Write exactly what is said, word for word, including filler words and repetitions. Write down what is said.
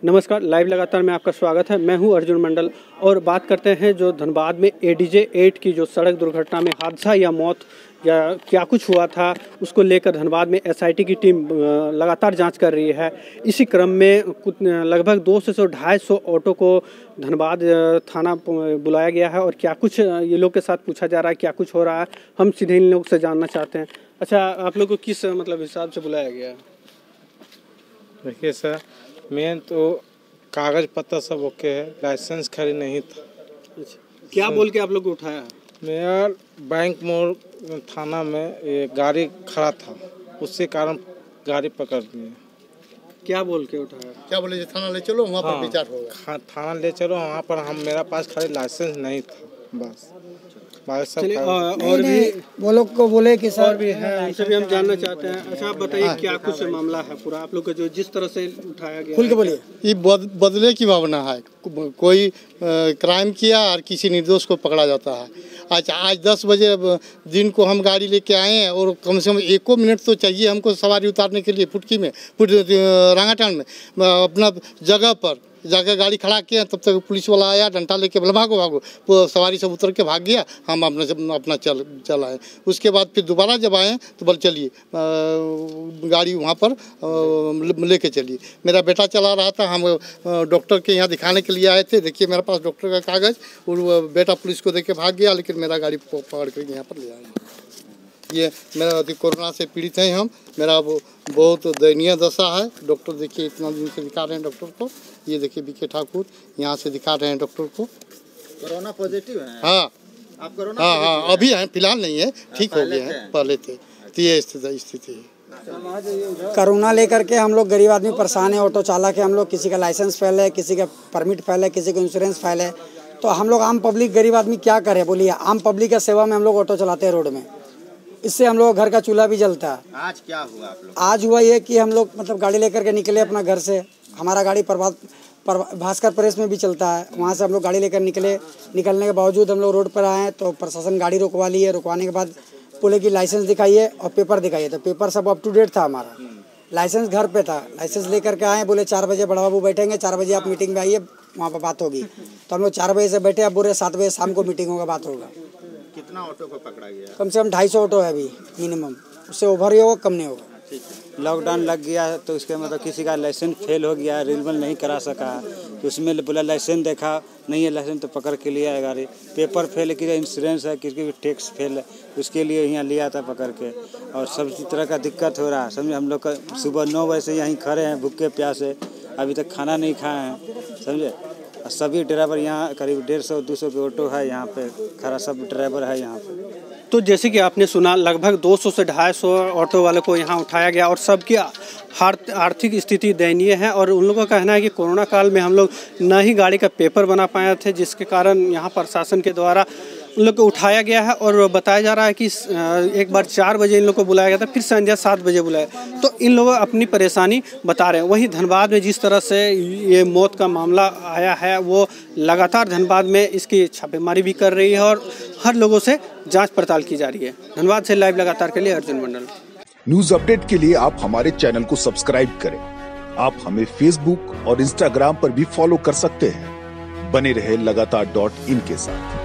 नमस्कार, लाइव लगातार में आपका स्वागत है। मैं हूं अर्जुन मंडल और बात करते हैं जो धनबाद में ए डी जे एट की जो सड़क दुर्घटना में हादसा या मौत या क्या कुछ हुआ था, उसको लेकर धनबाद में एस आई टी की टीम लगातार जांच कर रही है। इसी क्रम में कुछ लगभग दो सौ ढाई सौ ऑटो को धनबाद थाना बुलाया गया है और क्या कुछ ये लोग के साथ पूछा जा रहा है, क्या कुछ हो रहा है, हम सीधे इन लोग से जानना चाहते हैं। अच्छा, आप लोग को किस मतलब हिसाब से बुलाया गया है? देखिए सर, मेन तो कागज पत्तर सब ओके है, लाइसेंस खड़ी नहीं था। अच्छा, क्या बोल के आप लोग को उठाया है? मेरा बैंक मोड़ थाना में ये गाड़ी खड़ा था, उससे कारण गाड़ी पकड़ ली। क्या बोल के उठाया? क्या बोले? थाना ले चलो, वहाँ पर विचार होगा। थाना ले चलो, वहाँ पर हम मेरा पास खाली लाइसेंस नहीं था, बस। चलिए, और भी वो लोग को बोले कि सर और भी है, उनसे भी हम जानना चाहते हैं। अच्छा, आप बताइए क्या कुछ मामला है पूरा आप लोग का, जो जिस तरह से उठाया गया? खुल के बोलिए। ये बदले की भावना है, कोई क्राइम किया और किसी निर्दोष को पकड़ा जाता है। अच्छा, आज दस बजे दिन को हम गाड़ी लेके आए हैं और कम से कम एको मिनट तो चाहिए हमको सवारी उतारने के लिए। फुटकी में फुट रांगाटान में अपना जगह पर जाकर गाड़ी खड़ा किया, तब तक पुलिस वाला आया, डंडा लेके बोला भागो भागो, वो सवारी सब उतर के भाग गया। हम अपना अपना चल चल आए। उसके बाद फिर दोबारा जब आए तो बोल चलिए गाड़ी वहाँ पर लेके चलिए। मेरा बेटा चला रहा था, हम डॉक्टर के यहाँ दिखाने के लिए आए थे। देखिए मेरे पास डॉक्टर का कागज़, और बेटा पुलिस को देख के भाग गया, लेकिन मेरा गाड़ी पकड़ कर यहाँ पर ले आए। ये मेरा कोरोना से पीड़ित हैं हम, मेरा वो बहुत दयनीय दशा है। डॉक्टर देखिए इतना दिन से दिखा रहे हैं डॉक्टर को। ये देखिए बीके ठाकुर यहाँ से दिखा रहे हैं डॉक्टर को। कोरोना पॉजिटिव है? हाँ, आप कोरोना? हाँ हाँ, अभी हैं, फिलहाल नहीं है, ठीक हो गए हैं, पहले थे। तो ये स्थिति है। कोरोना लेकर के हम लोग गरीब आदमी परेशान है। ऑटो चालक है हम लोग, किसी का लाइसेंस फेल है, किसी का परमिट फेल है, किसी का इंश्योरेंस फेल है। तो हम लोग आम पब्लिक गरीब आदमी क्या करें बोलिए? आम पब्लिक का सेवा में हम लोग ऑटो चलाते हैं रोड में, इससे हम लोग घर का चूल्हा भी जलता है। आज क्या हुआ आप लोग? आज हुआ ये कि हम लोग मतलब गाड़ी लेकर के निकले अपना घर से। हमारा गाड़ी प्रभात पर भास्कर प्रेस में भी चलता है, वहाँ से हम लोग गाड़ी लेकर निकले। निकलने के बावजूद हम लोग रोड पर आए तो प्रशासन गाड़ी रुकवा ली है। रुकवाने के बाद बोले कि लाइसेंस दिखाइए और पेपर दिखाइए। तो पेपर सब अप टू डेट था हमारा, लाइसेंस घर पे था। लाइसेंस लेकर के आए, बोले चार बजे बड़ा बाबू बैठेंगे, चार बजे आप मीटिंग में आइए, वहाँ पर बात होगी। तो हम लोग चार बजे से बैठे, अब बोले सात बजे शाम को मीटिंग होगा, बात होगा। कितना ऑटो को पकड़ा गया? कम से कम ढाई सौ ऑटो है अभी मिनिमम, उससे ओवर ही होगा, कम नहीं होगा। लॉकडाउन लग गया है तो इसके मतलब किसी का लाइसेंस फेल हो गया, रिन्यूअल नहीं करा सका, तो उसमें बोला लाइसेंस देखा नहीं है, लाइसेंस तो पकड़ के लिया है गाड़ी। पेपर फेल है, किसी इंश्योरेंस है, किसी टैक्स फेल है, उसके लिए यहाँ लिया था पकड़ के। और सब तरह का दिक्कत हो रहा है, समझे। हम लोग का सुबह नौ बजे से यहीं खड़े हैं भूखे प्यासे, अभी तक खाना नहीं खाए हैं, समझे। सभी ड्राइवर यहाँ करीब डेढ़ सौ दो सौ के ऑटो है यहाँ पे खड़ा, सब ड्राइवर है यहाँ पे। तो जैसे कि आपने सुना, लगभग दो सौ से ढाई सौ ऑटो वाले को यहाँ उठाया गया और सबकी आर्थिक स्थिति दयनीय है। और उन लोगों का कहना है कि कोरोना काल में हम लोग न ही गाड़ी का पेपर बना पाए थे, जिसके कारण यहाँ प्रशासन के द्वारा उन लोग को उठाया गया है। और बताया जा रहा है कि एक बार चार बजे इन लोग को बुलाया गया था, फिर संध्या सात बजे बुलाया। तो इन लोगों अपनी परेशानी बता रहे हैं। वहीं धनबाद में जिस तरह से ये मौत का मामला आया है, वो लगातार धनबाद में इसकी छापेमारी भी कर रही है और हर लोगों से जांच पड़ताल की जा रही है। धनबाद से लाइव लगातार के लिए अर्जुन मंडल। न्यूज अपडेट के लिए आप हमारे चैनल को सब्सक्राइब करें। आप हमें फेसबुक और इंस्टाग्राम पर भी फॉलो कर सकते हैं। बने रहे लगातार डॉट इन के साथ।